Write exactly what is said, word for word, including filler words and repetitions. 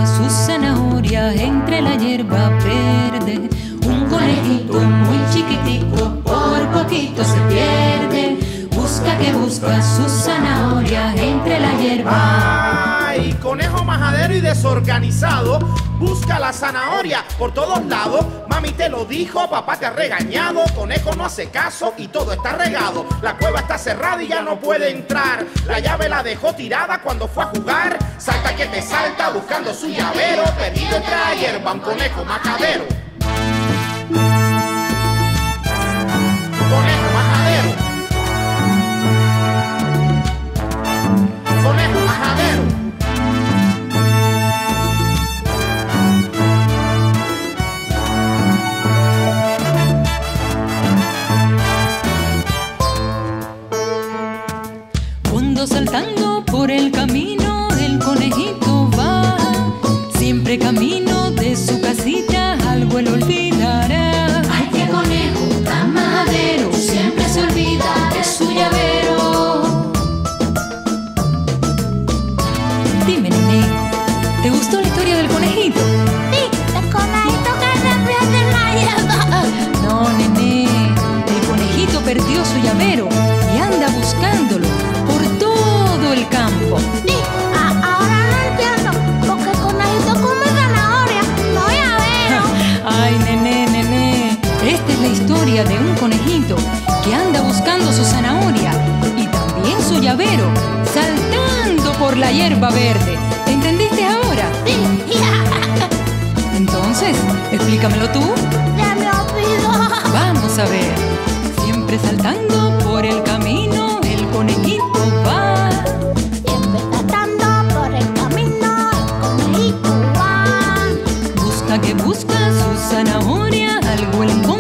sus zanahorias entre la hierba verde. Un conejito muy chiquitico por poquito se pierde. Busca que busca sus zanahorias entre la hierba. ¡Ay! Conejo majadero y desorganizado, busca la zanahoria por todos lados. Mami te lo dijo, papá te ha regañado. Conejo no hace caso y todo está regado. La cueva está cerrada y ya no puede entrar. La llave la dejó tirada cuando fue a jugar. Salta que te salta buscando su llavero. Perdido entre la hierba un conejo majadero. Conejo majadero. Conejo majadero. Cuando saltando por el camino el conejito va, siempre camino de su casita, algo él olvidará. Ay, qué conejo tan majadero, siempre se olvida de su llavero. Dime, nene, ¿te gustó la historia del conejito? Sí, el conejito que se pierde en la hierba. No, nene, el conejito perdió su llavero y anda buscándolo por todo el campo. Sí, a- ahora no entiendo, porque el conejito come zanahoria, no llavero. Ay, nene, nene, esta es la historia de un conejito que anda buscando su zanahoria y también su llavero, saltando por la hierba verde. ¿Entendiste ahora? Sí, Entonces, explícamelo tú. ya me olvidó. Vamos a ver. Siempre saltando por el camino, el conejito va. Siempre saltando por el camino, el conejito va. Busca que busca su zanahoria, algo él encuentra.